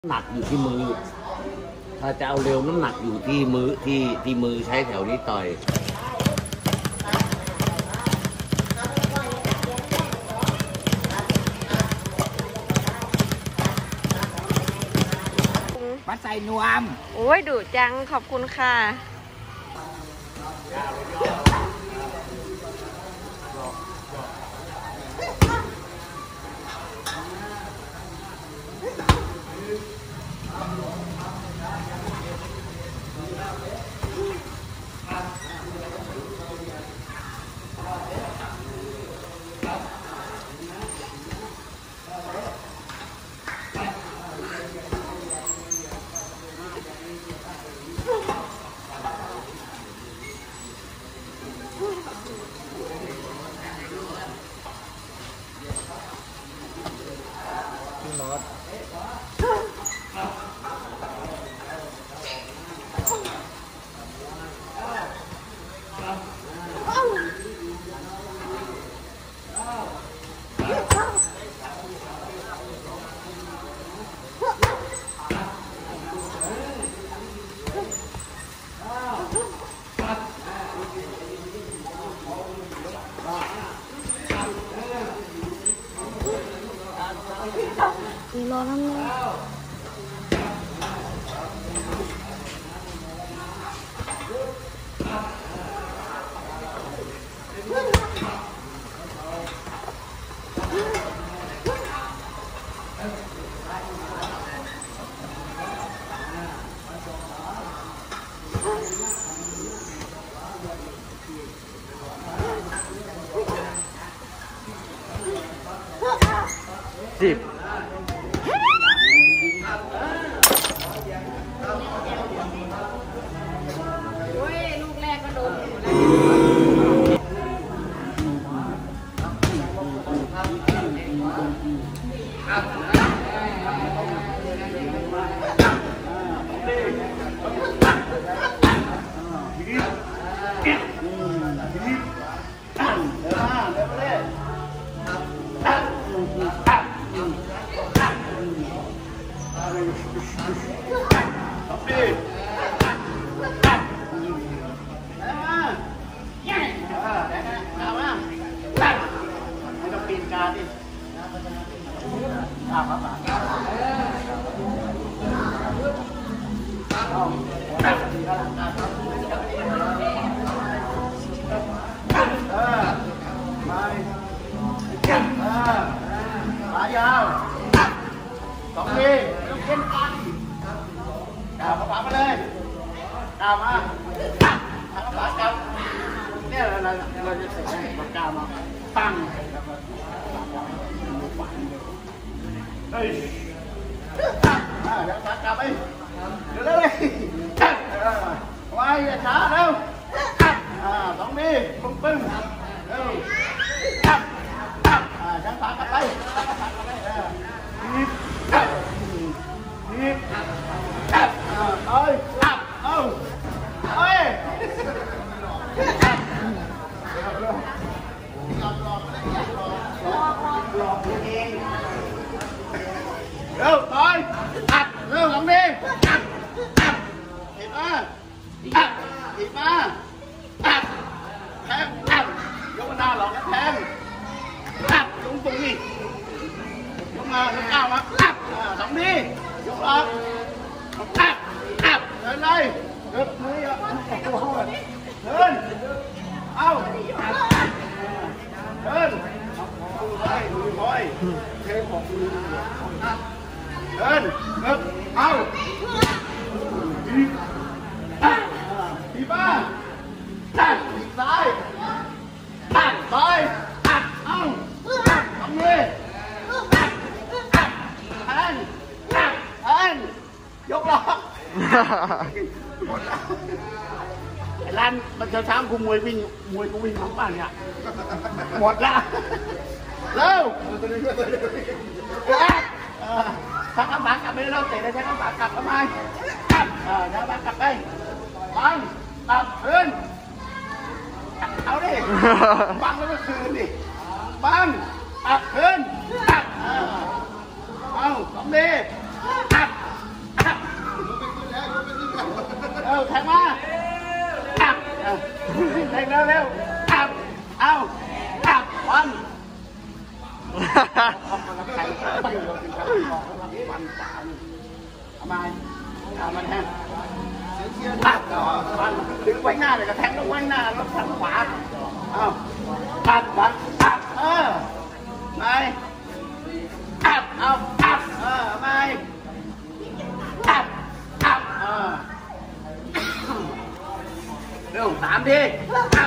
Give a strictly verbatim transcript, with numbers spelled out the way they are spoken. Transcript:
หนักอยู่ที่มือถ้าจะเอาเร็วน้ำหนักอยู่ที่มือที่ที่มือใช้แถวนี้ต่อยวัดใส่นวมโอ้ยดุจังขอบคุณค่ะมีรอน้ำเนี่ยสิบขายาวสองทีเล่นกันกาวขวามาเลยกาวมาทางขวาจับเนี่ยเราเราจะใส่ปากกามาตั้งเฮ้ยเดี๋ยวปากกาไปเดี๋ยวเลยไว้อย่าช้าเร็วสองทีปึ้งปึ้งเร็วฉันฝากกลับไปนี่นี่เอ้ยอับเอ้าเอ้ยหลอกหลอกหลอกตัวเองเร็วต่อยอัดเร็วหลังนี้อัดอัดเห็นป่ะอัดเห็นป่ะอัดแทงอัดยกหน้าหลอกแล้วแทงอัดลงตรงนี้ยกมาก้าวมาอัดสองทียกออกอัดอัดเดินเลยเดินมืออ่ะเดินเอาเดินไปมือคอยเทของมือเดินเดินเอาทีบ้าอัดซ้ายอัดซ้ายอัดเอาสองทีแอนแอนยกล้อไอ้ร้านมันเช้าเช้ากูมวยวิ่งมวยกูวิ่งของป่านเนี่ยหมดละเร็วชักกระบะกลับไปแล้วเตะแล้วชักกระบะกลับทำไมชักกระบะกลับไปบังตับคืนเอาดิบังแล้วก็คืนดิบังตับคืนตับเอาสองดีตับร็วแทงมาอับแทงเร็วเร็วอับเอาอับวันแทงไปเลยวันสามทำไมเอามันแทงอับวันดึงไว้หน้าเลยก็แทงลงไว้หน้าแล้วทางขวาเอาอับวันอับเออไปอับเอาอับเออไปอับอับเออเร็วสามที